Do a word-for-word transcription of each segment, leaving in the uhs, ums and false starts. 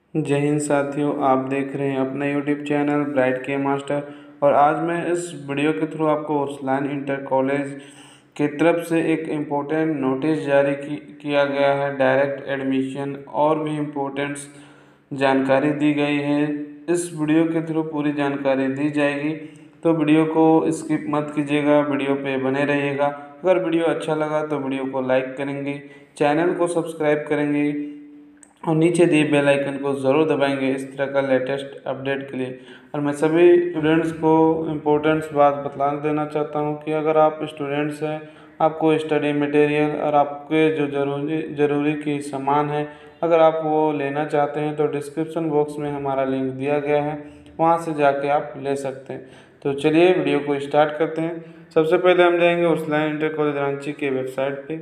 जय हिंद साथियों, आप देख रहे हैं अपना यूट्यूब चैनल ब्राइट के मास्टर। और आज मैं इस वीडियो के थ्रू आपको उस्लान इंटर कॉलेज की तरफ से एक इम्पोर्टेंट नोटिस जारी की, किया गया है। डायरेक्ट एडमिशन और भी इम्पोर्टेंट जानकारी दी गई है। इस वीडियो के थ्रू पूरी जानकारी दी जाएगी, तो वीडियो को स्किप मत कीजिएगा, वीडियो पे बने रहिएगा। अगर वीडियो अच्छा लगा तो वीडियो को लाइक करेंगे, चैनल को सब्सक्राइब करेंगे और नीचे दिए बेल आइकन को ज़रूर दबाएंगे इस तरह का लेटेस्ट अपडेट के लिए। और मैं सभी स्टूडेंट्स को इम्पोर्टेंट्स बात बता देना चाहता हूँ कि अगर आप स्टूडेंट्स हैं, आपको स्टडी मटेरियल और आपके जो ज़रूरी ज़रूरी की सामान है, अगर आप वो लेना चाहते हैं तो डिस्क्रिप्शन बॉक्स में हमारा लिंक दिया गया है, वहाँ से जाके आप ले सकते हैं। तो चलिए वीडियो को स्टार्ट करते हैं। सबसे पहले हम जाएंगे उस्लान इंटर कॉलेज रांची के वेबसाइट पे।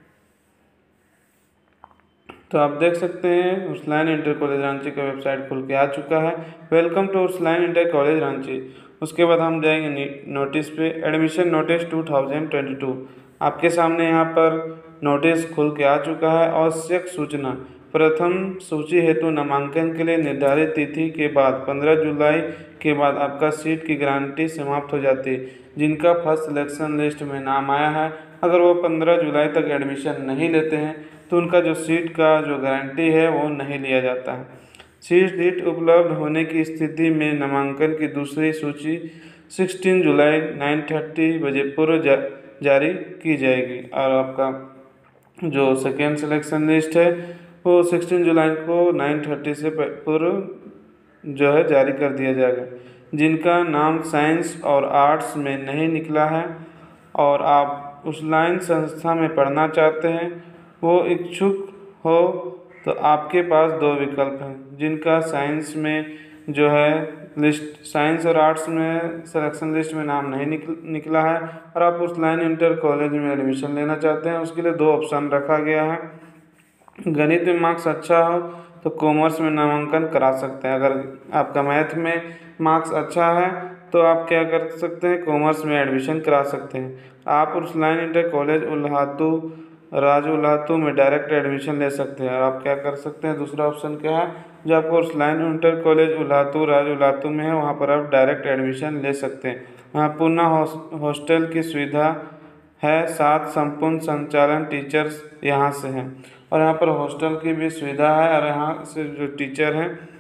तो आप देख सकते हैं उस्लान इंटर कॉलेज रांची का वेबसाइट खुल के आ चुका है। Welcome to Uslan inter college Ranchi. उसके बाद हम जाएंगे नोटिस पे, admission notice two thousand twenty two. आपके सामने यहाँ पर नोटिस खुल के आ चुका है। आवश्यक सूचना, प्रथम सूची हेतु नामांकन के लिए निर्धारित तिथि के बाद पंद्रह जुलाई के बाद आपका सीट की गारंटी समाप्त हो जाती है। जिनका फर्स्ट सिलेक्शन लिस्ट में नाम आया है, अगर वो पंद्रह जुलाई तक एडमिशन नहीं लेते हैं तो उनका जो सीट का जो गारंटी है वो नहीं लिया जाता है। सीट सीट उपलब्ध होने की स्थिति में नामांकन की दूसरी सूची सोलह जुलाई नौ तीस बजे पूर्व जा, जारी की जाएगी। और आपका जो सेकेंड सिलेक्शन लिस्ट है वो सोलह जुलाई को नौ तीस से पूर्व जो है जारी कर दिया जाएगा। जिनका नाम साइंस और आर्ट्स में नहीं निकला है और आप उस लाइन संस्था में पढ़ना चाहते हैं, वो इच्छुक हो, तो आपके पास दो विकल्प हैं। जिनका साइंस में जो है लिस्ट, साइंस और आर्ट्स में सिलेक्शन लिस्ट में नाम नहीं निकल निकला है और आप उस्लान इंटर कॉलेज में एडमिशन लेना चाहते हैं, उसके लिए दो ऑप्शन रखा गया है। गणित में मार्क्स अच्छा हो तो कॉमर्स में नामांकन करा सकते हैं। अगर आपका मैथ में मार्क्स अच्छा है तो आप क्या कर सकते हैं, कॉमर्स में एडमिशन करा सकते हैं। आप उस्लान इंटर कॉलेज उल्हातू राजू उल्हातू में डायरेक्ट एडमिशन ले सकते हैं। और आप क्या कर सकते हैं, दूसरा ऑप्शन क्या है, जो आपको उस्लान इंटर कॉलेज उल्हातू राजू उल्हातू में है, वहाँ पर आप डायरेक्ट एडमिशन ले सकते हैं। वहाँ पूर्ण हॉस्टल की सुविधा है, साथ संपूर्ण संचालन टीचर्स यहाँ से हैं और यहाँ पर हॉस्टल की भी सुविधा है और यहाँ से जो टीचर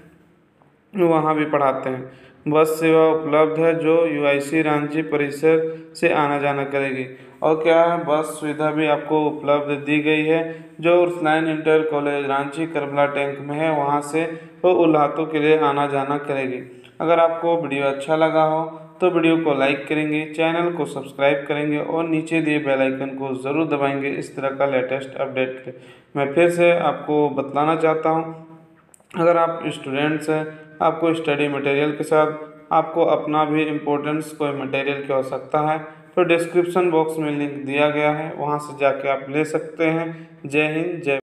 हैं वहाँ भी पढ़ाते हैं। बस सेवा उपलब्ध है जो यूआईसी रांची परिसर से आना जाना करेगी। और क्या है, बस सुविधा भी आपको उपलब्ध दी गई है जो Uslan inter college Ranchi Karbala tank में है, वहाँ से वो उल्हातू के लिए आना जाना करेगी। अगर आपको वीडियो अच्छा लगा हो तो वीडियो को लाइक करेंगे, चैनल को सब्सक्राइब करेंगे और नीचे दिए बेल आइकन को ज़रूर दबाएंगे इस तरह का लेटेस्ट अपडेट के। मैं फिर से आपको बतलाना चाहता हूँ, अगर आप स्टूडेंट्स हैं, आपको स्टडी मटेरियल के साथ आपको अपना भी इम्पोर्टेंस कोई मटेरियल की आवश्यकता है तो डिस्क्रिप्शन बॉक्स में लिंक दिया गया है, वहाँ से जाके आप ले सकते हैं। जय हिंद, जय